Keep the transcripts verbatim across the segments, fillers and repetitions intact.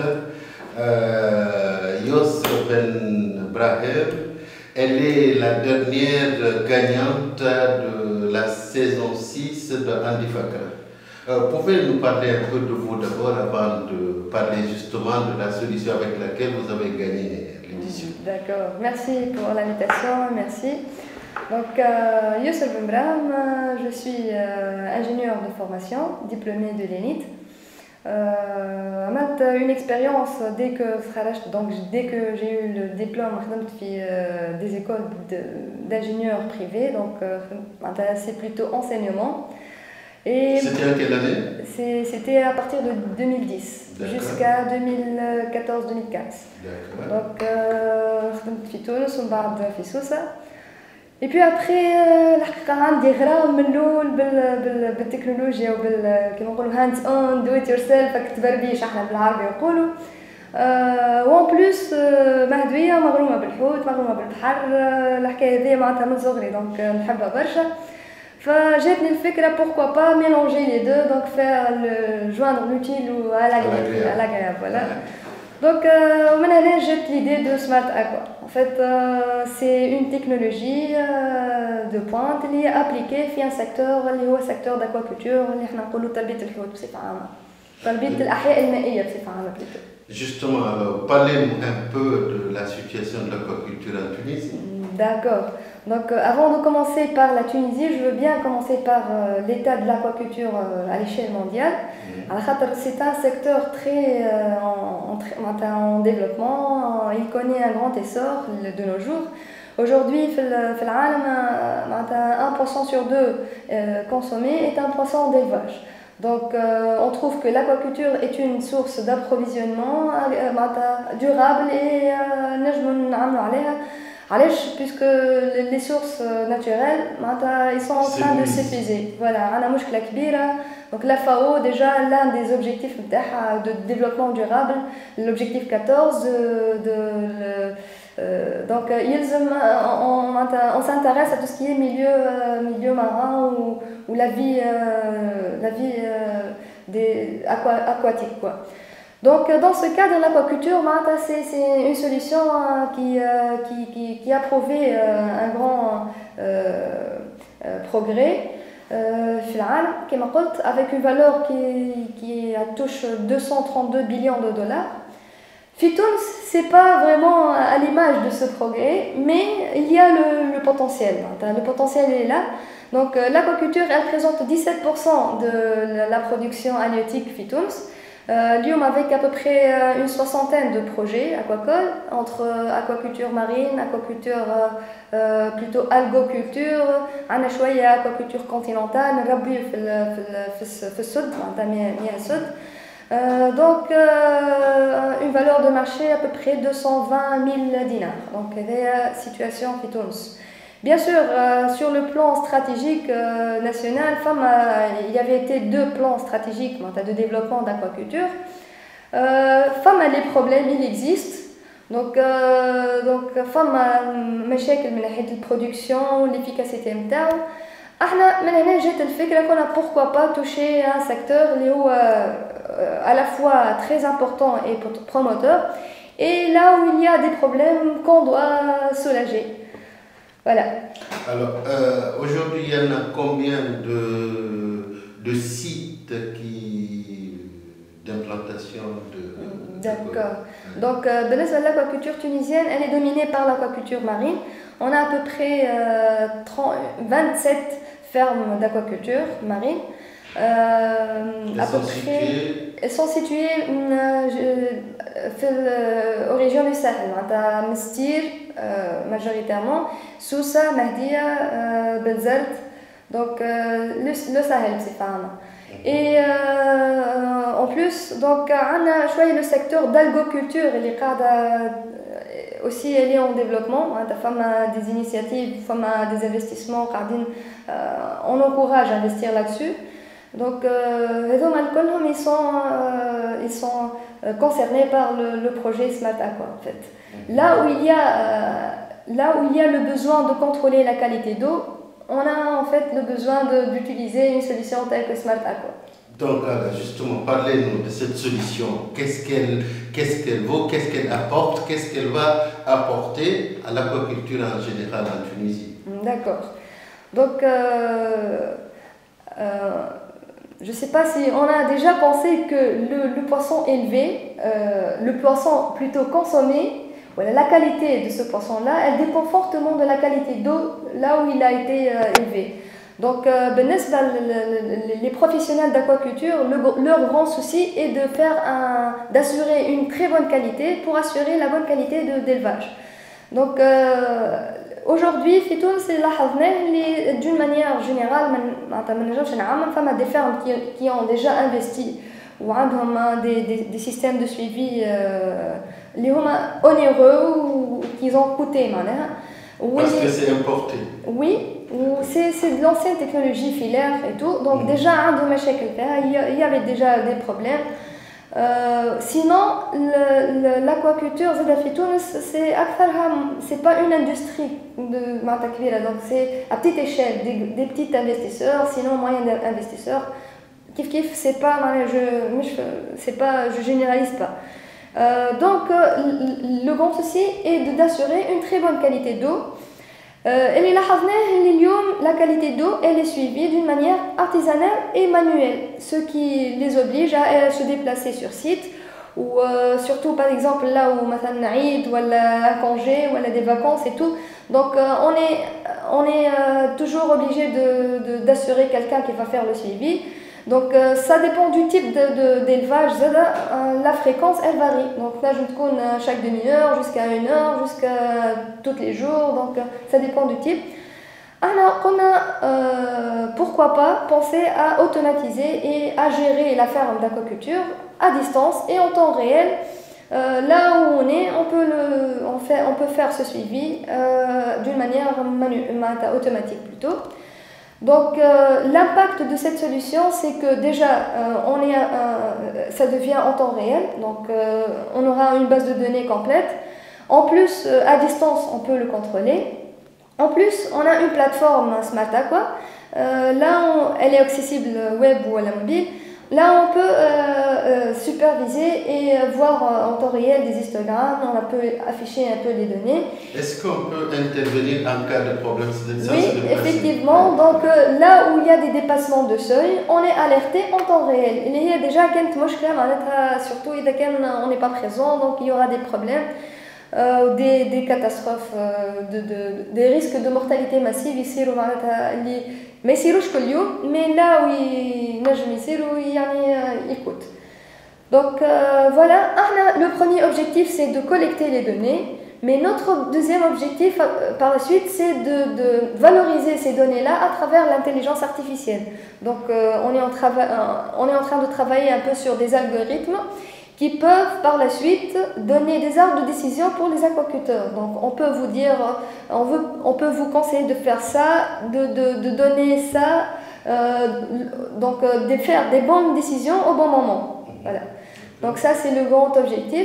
euh, Youss Ben Brahim. Elle est la dernière gagnante de la saison six de Handi Fakra. Euh, Pouvez-vous nous parler un peu de vous d'abord avant de parler justement de la solution avec laquelle vous avez gagné l'édition? D'accord, merci pour l'invitation, merci. Donc, euh, Youss Ben Brahim, je suis euh, ingénieur de formation, diplômé de l'E N I T. عملت une expérience dès que خرجت donc dès que j'ai eu le diplôme خدمت في des écoles d'ingénieurs privés donc c'est plutôt enseignement et c'était à quelle année? C'était à partir de deux mille dix jusqu'à deux mille quatorze deux mille quinze. Donc خدمت في تونس ومن بعد في سوسة. Et puis après الحقيقة عندي غرام من الأول بال بالتكنولوجيا وبال كيما نقولوا hands on do it yourself كنت بربيش احنا بالعربي يقولوا. وان بلوس مهدوية مغرومة بالحوت مغرومة بالبحر الحكاية هذه معناتها من صغري دونك نحبها برشا. فجاتني الفكرة pourquoi pas mélanger les deux donc faire le joindre l'utile à l'agréable voilà. Donc, euh, j'ai l'idée de Smart Aqua. En fait, euh, c'est une technologie euh, de pointe qui est appliquée dans un secteur, le secteur d'aquaculture, qui est appelé تربية الحوت بصفة عامة. تربية الأحياء المائية بصفة عامة plutôt. Justement, alors, parlez-nous un peu de la situation de l'aquaculture en Tunisie. D'accord. Donc, euh, avant de commencer par la Tunisie, je veux bien commencer par euh, l'état de l'aquaculture euh, à l'échelle mondiale. Mmh. C'est un secteur très euh, en, en, en développement, il connaît un grand essor de nos jours. Aujourd'hui, un poisson sur deux euh, consommé est un poisson d'élevage. Donc, euh, on trouve que l'aquaculture est une source d'approvisionnement euh, durable et euh, puisque les sources naturelles ils sont en train de s'épuiser. Voilà, donc la F A O déjà l'un des objectifs de développement durable, l'objectif quatorze de, de le, euh, donc on, on, on s'intéresse à tout ce qui est milieu, euh, milieu marin ou, ou la vie, euh, la vie euh, des aqua, aquatique quoi. Donc, dans ce cadre, l'aquaculture, c'est une solution qui, qui, qui, qui a prouvé un grand euh, progrès euh, avec une valeur qui, qui touche deux cent trente-deux billions de dollars. Fitons, ce n'est pas vraiment à l'image de ce progrès, mais il y a le, le potentiel. Le potentiel est là. Donc, l'aquaculture, elle représente dix-sept pour cent de la production halieutique Fitons. Euh, Lyon avec à peu près euh, une soixantaine de projets aquacoles entre euh, aquaculture marine, aquaculture euh, euh, plutôt algoculture, عندنا شوية aquaculture continentale, نربي في ال في ال في السد معناتها مياه السد. Donc euh, une valeur de marché à peu près deux cent vingt mille dinars. Donc la situation في تونس. Bien sûr, euh, sur le plan stratégique euh, national, femme, euh, il y avait été deux plans stratégiques de développement d'aquaculture. Euh, femme, les problèmes, il existe. Donc, euh, donc femme, مشاكل من ناحية البرودكtion, l'efficacité نتاعو. احنا من هنا جات الفكرة qu'on a pourquoi pas toucher un secteur اللي هو à la fois très important et promoteur, et là où il y a des problèmes qu'on doit soulager. Voilà. Alors, euh, aujourd'hui, il y en a combien de, de sites d'implantation de... D'accord. Donc, euh, l'aquaculture tunisienne, elle est dominée par l'aquaculture marine. On a à peu près euh, trente, vingt-sept fermes d'aquaculture marine. Euh, à peu près... Elles sont situées euh, aux régions du Sahel, à Mestir euh, majoritairement, Sousa, Mahdia, euh, Benzert, donc euh, le, le Sahel, c'est pas. Et euh, en plus, donc on a choisi le secteur d'algoculture, il est aussi elle est en développement, femme a des initiatives, femme a des investissements, on encourage à investir là-dessus. Donc, euh, ils sont, euh, ils sont euh, concernés par le, le projet Smart Aqua en fait. Là où il y a, euh, là où il y a le besoin de contrôler la qualité d'eau, on a en fait le besoin d'utiliser une solution telle que Smart Aqua. Donc, alors, justement, parlez-nous de cette solution. Qu'est-ce qu'elle qu'est-ce qu'elle vaut, qu'est-ce qu'elle apporte, qu'est-ce qu'elle va apporter à l'aquaculture en général en Tunisie? D'accord. Donc, euh, euh, je ne sais pas si on a déjà pensé que le, le poisson élevé, euh, le poisson plutôt consommé, voilà, la qualité de ce poisson-là, elle dépend fortement de la qualité d'eau là où il a été euh, élevé. Donc, euh, les professionnels d'aquaculture, le, leur grand souci est de faire un, d'assurer une très bonne qualité pour assurer la bonne qualité de, d'élevage. Donc, euh, aujourd'hui, في تونس لاحظنا d'une manière générale, il y a des fermes qui, qui ont déjà investi ou ont des, des, des systèmes de suivi euh, onéreux ou qui ont coûté. Parce que c'est importé. Oui, c'est, c'est de l'ancienne technologie filaire et tout. Donc, mmh. déjà, il y avait déjà des problèmes. Euh, sinon, le, le, l'aquaculture, c'est, c'est pas une industrie de donc c'est à petite échelle, des, des petits investisseurs, sinon moyens investisseurs. Kif kif, c'est pas, je, c'est pas, je généralise pas. Euh, donc, le grand souci est de, d'assurer une très bonne qualité d'eau. Euh, et la qualité d'eau elle est suivie d'une manière artisanale et manuelle, ce qui les oblige à se déplacer sur site ou euh, surtout par exemple là où Eid ou un congé ou des vacances et tout. Donc euh, on est, on est euh, toujours obligé de, de, d'assurer quelqu'un qui va faire le suivi. Donc euh, ça dépend du type de, de, d'élevage, euh, la fréquence elle varie. Donc là je me compte chaque demi-heure, jusqu'à une heure, jusqu'à tous les jours, donc euh, ça dépend du type. Alors on a, euh, pourquoi pas, pensé à automatiser et à gérer la ferme d'aquaculture à distance et en temps réel. Euh, là où on est, on peut, le, on fait, on peut faire ce suivi euh, d'une manière manu- automatique plutôt. Donc euh, l'impact de cette solution, c'est que déjà euh, on est, euh, ça devient en temps réel, donc euh, on aura une base de données complète. En plus, euh, à distance, on peut le contrôler. En plus, on a une plateforme Smart Aqua. Euh, là, on, elle est accessible web ou à la mobile. Là, on peut euh, euh, superviser et voir euh, en temps réel des histogrammes, on peut afficher un peu les données. Est-ce qu'on peut intervenir en cas de problème? Oui, effectivement. Donc euh, là où il y a des dépassements de seuil, on est alerté en temps réel. Il y a déjà quelques mochklas, surtout on n'est pas présent, donc il y aura des problèmes. Euh, des, des catastrophes, euh, de, de, des risques de mortalité massive ici, mais mais là où il il coûte. Donc euh, voilà, le premier objectif c'est de collecter les données, mais notre deuxième objectif euh, par la suite c'est de, de valoriser ces données-là à travers l'intelligence artificielle. Donc euh, on, est en trava- euh, on est en train de travailler un peu sur des algorithmes qui peuvent par la suite donner des arbres de décision pour les aquaculteurs. Donc on peut vous dire, on, veut, on peut vous conseiller de faire ça, de, de, de donner ça, euh, donc de faire des bonnes décisions au bon moment. Voilà. Donc ça c'est le grand objectif.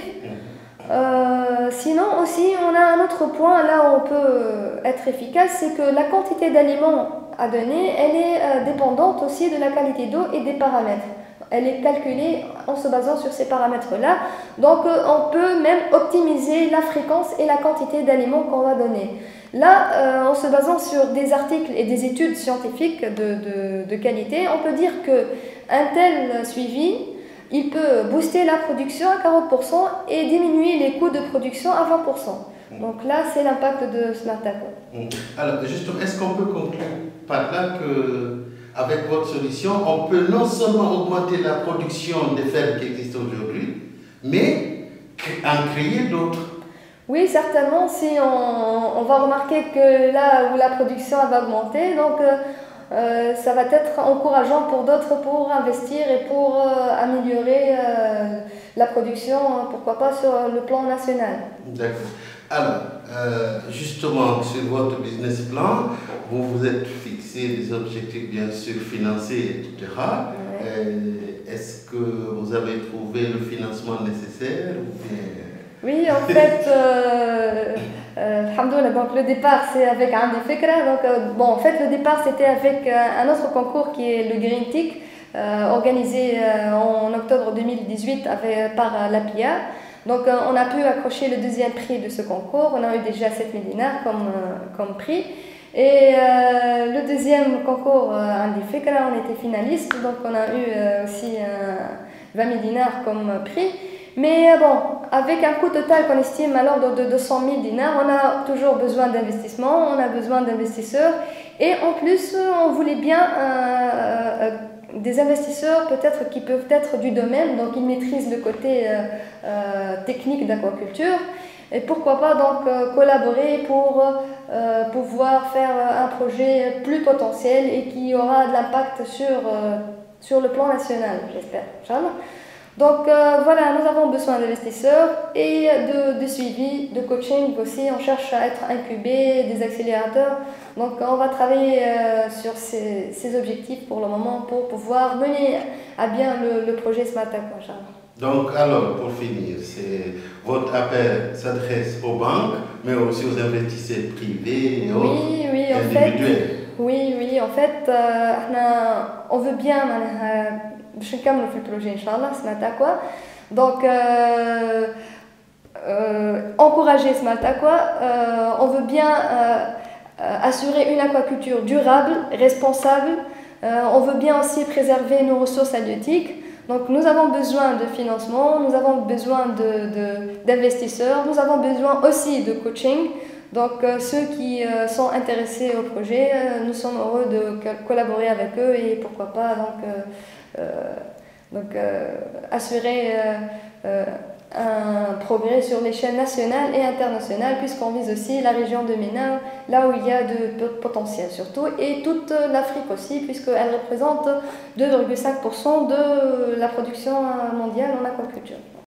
Euh, sinon aussi on a un autre point là où on peut être efficace, c'est que la quantité d'aliments à donner, elle est euh, dépendante aussi de la qualité d'eau et des paramètres. Elle est calculée en se basant sur ces paramètres-là. Donc, euh, on peut même optimiser la fréquence et la quantité d'aliments qu'on va donner. Là, euh, en se basant sur des articles et des études scientifiques de, de, de qualité, on peut dire qu'un tel suivi, il peut booster la production à quarante pour cent et diminuer les coûts de production à vingt pour cent. Donc là, c'est l'impact de Smart Aqua. Alors, justement, est-ce qu'on peut conclure par là que avec votre solution, on peut non seulement augmenter la production des fermes qui existent aujourd'hui, mais en créer d'autres? Oui, certainement. Si on, on va remarquer que là où la production va augmenter, donc euh, ça va être encourageant pour d'autres pour investir et pour euh, améliorer euh, la production, pourquoi pas sur le plan national. D'accord. Alors, euh, justement, sur votre business plan, vous vous êtes fixé des objectifs bien sûr financiers, et cetera. Ouais. Euh, est-ce que vous avez trouvé le financement nécessaire ou bien... Oui, en fait, euh, euh, donc le départ c'est avec Andi Fikra. Donc, euh, bon, en fait, le départ c'était avec euh, un autre concours qui est le Green Tick. euh, organisé euh, en octobre deux mille dix-huit avec, par euh, l'A P I A. Donc euh, on a pu accrocher le deuxième prix de ce concours, on a eu déjà sept mille dinars comme, euh, comme prix. Et euh, le deuxième concours euh, Andi Fikra, on était finaliste, donc on a eu euh, aussi euh, vingt mille dinars comme prix. Mais euh, bon, avec un coût total qu'on estime à l'ordre de deux cent mille dinars, on a toujours besoin d'investissement, on a besoin d'investisseurs. Et en plus, on voulait bien euh, euh, des investisseurs peut-être qui peuvent être du domaine, donc ils maîtrisent le côté euh, euh, technique d'aquaculture. Et pourquoi pas donc euh, collaborer pour euh, pouvoir faire un projet plus potentiel et qui aura de l'impact sur, euh, sur le plan national, j'espère. Inch'Allah. Donc euh, voilà, nous avons besoin d'investisseurs et de, de suivi, de coaching aussi. On cherche à être incubé, des accélérateurs. Donc on va travailler euh, sur ces, ces objectifs pour le moment pour pouvoir mener à bien le, le projet Smart Aqua, Inch'Allah. Donc, alors, pour finir, c'est votre appel s'adresse aux banques, mais aussi aux investisseurs privés et oui, autres oui, en individuels. Fait, oui, oui, en fait, euh, on veut bien باش نكملوا في البروجي ان شاء الله Smart Aqua. Donc euh, euh, encourager Smart Aqua, euh, on veut bien euh, assurer une aquaculture durable, responsable. Euh, on veut bien aussi préserver nos ressources halieutiques. Donc nous avons besoin de financement, nous avons besoin de, de, d'investisseurs, nous avons besoin aussi de coaching. Donc euh, ceux qui euh, sont intéressés au projet, euh, nous sommes heureux de collaborer avec eux et pourquoi pas donc, euh, euh, donc euh, assurer euh, euh, un progrès sur l'échelle nationale et internationale puisqu'on vise aussi la région de MENA, là où il y a de potentiel surtout, et toute l'Afrique aussi puisqu'elle représente deux virgule cinq pour cent de la production mondiale en aquaculture.